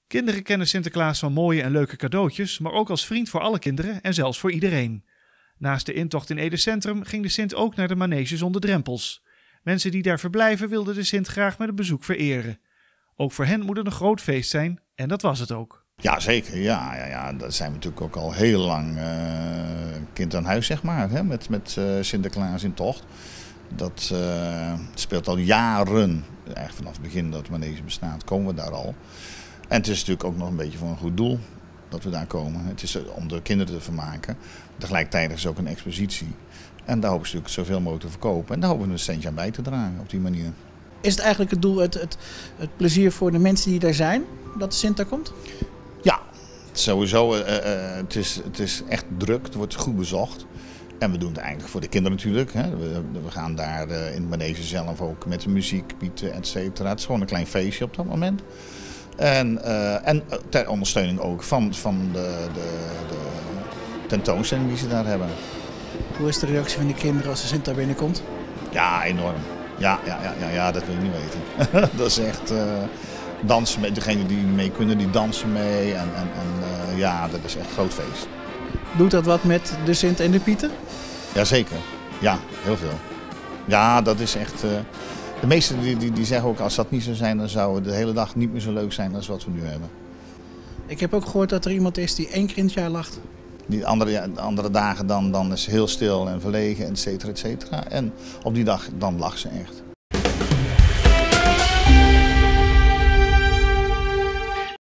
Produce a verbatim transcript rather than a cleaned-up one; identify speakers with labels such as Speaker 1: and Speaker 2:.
Speaker 1: Kinderen kennen Sinterklaas van mooie en leuke cadeautjes, maar ook als vriend voor alle kinderen en zelfs voor iedereen. Naast de intocht in Ede Centrum ging de Sint ook naar de manege zonder drempels. Mensen die daar verblijven wilden de Sint graag met een bezoek vereren. Ook voor hen moet het een groot feest zijn en dat was het ook.
Speaker 2: Ja, zeker. Ja, ja, ja. Daar zijn we natuurlijk ook al heel lang uh, kind aan huis, zeg maar, hè? Met, met uh, Sinterklaas in tocht. Dat uh, speelt al jaren, eigenlijk vanaf het begin dat manege bestaat, komen we daar al. En het is natuurlijk ook nog een beetje voor een goed doel dat we daar komen. Het is om de kinderen te vermaken. Tegelijkertijd is het ook een expositie. En daar hopen ze natuurlijk zoveel mogelijk te verkopen. En daar hopen we een centje aan bij te dragen op die manier.
Speaker 3: Is het eigenlijk het doel, het, het, het plezier voor de mensen die daar zijn, dat de Sint daar komt?
Speaker 2: Ja, sowieso. Uh, uh, het, is, het is echt druk, het wordt goed bezocht. En we doen het eigenlijk voor de kinderen natuurlijk. Hè. We, we gaan daar uh, in de manege zelf ook met de muziek bieden, et cetera. Het is gewoon een klein feestje op dat moment. En, uh, en ter ondersteuning ook van, van de, de, de tentoonstelling die ze daar hebben.
Speaker 3: Hoe is de reactie van de kinderen als de Sint daar binnenkomt?
Speaker 2: Ja, enorm. Ja, ja, ja, ja, ja, dat wil je niet weten. Dat is echt uh, dansen met degenen die mee kunnen, die dansen mee. En, en, en uh, ja, dat is echt een groot feest.
Speaker 3: Doet dat wat met de Sint en de Pieten?
Speaker 2: Jazeker. Ja, heel veel. Ja, dat is echt... Uh, de meesten die, die, die zeggen ook, als dat niet zou zijn, dan zou het de hele dag niet meer zo leuk zijn als wat we nu hebben.
Speaker 3: Ik heb ook gehoord dat er iemand is die één keer in het jaar lacht.
Speaker 2: Die andere, andere dagen dan, dan is heel stil en verlegen, et cetera, et cetera. En op die dag, dan lacht ze echt.